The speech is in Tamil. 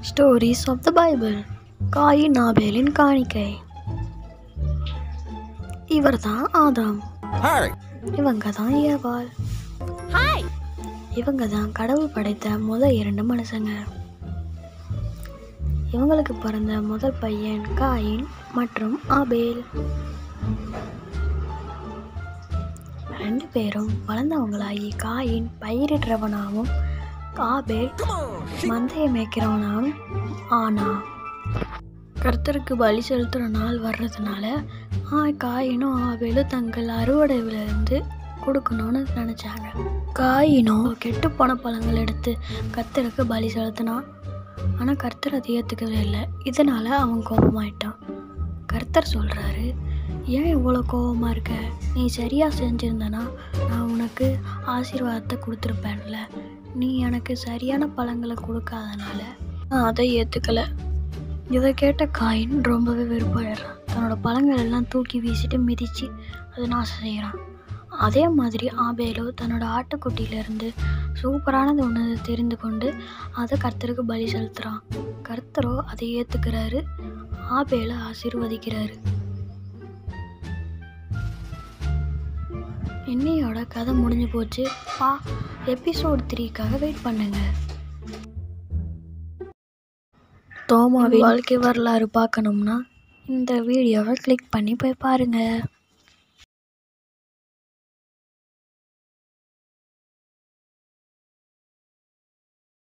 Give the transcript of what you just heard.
Stories of the Bible. Cain ஆபேலின் காணிக்கை. இவர் தான் ஆதாம். இவங்க தான் ஏவாள். இவங்க தான் கடவுள் படைத்த முதல் 2 மனுஷங்க. இவங்களுக்கு பிறந்த முதல் பையன் காயின் மற்றும் ஆபேல். 2 பேரும் வளர்ந்தவங்களாகி காயின் பயிரிடுறவனாகவும் ஆபேல் மந்தையை மேய்க்கிறவனாகவும் ஆனா. கர்த்தருக்கு பலி செலுத்துகிற நாள் வர்றதுனால காயினும் ஆபேலும் தங்கள் அறுவடையிலிருந்து கொடுக்கணும்னு நினச்சாங்க. காயினும் கெட்டு போன பழங்கள் எடுத்து கர்த்தருக்கு பலி செலுத்தினான். ஆனால் கர்த்தர் அதை ஏற்றுக்கவே இல்லை. இதனால் அவன் கோபமாயிட்டான். கர்த்தர் சொல்கிறாரு, ஏன் இவ்வளோ கோபமாக இருக்க? நீ சரியாக செஞ்சுருந்தனா நான் உனக்கு ஆசீர்வாதத்தை கொடுத்துருப்பேன்ல. நீ எனக்கு சரியான பழங்களை கொடுக்காதனால நான் அதை ஏற்றுக்கலை. இதை கேட்ட காயின் ரொம்பவே வெறுப்பாயிடுறான். தன்னோட பழங்கள் எல்லாம் தூக்கி வீசிட்டு மிதித்து அதை நாசம் செய்கிறான். அதே மாதிரி ஆபேலோ தன்னோட ஆட்டுக்குட்டியிலேருந்து சூப்பரானது ஒன்று தெரிந்து கொண்டு அதை கர்த்தருக்கு பலி செலுத்துகிறான். கர்த்தரோ அதை ஏற்றுக்கிறாரு. ஆபேலை ஆசீர்வதிக்கிறாரு. இன்னையோட கதை முடிஞ்சு போச்சு. எபிசோட் 3க்காக வெயிட் பண்ணுங்க. தோமாவின் வாழ்க்கை வரலாறு பார்க்கணும்னா இந்த வீடியோவை கிளிக் பண்ணி போய் பாருங்க.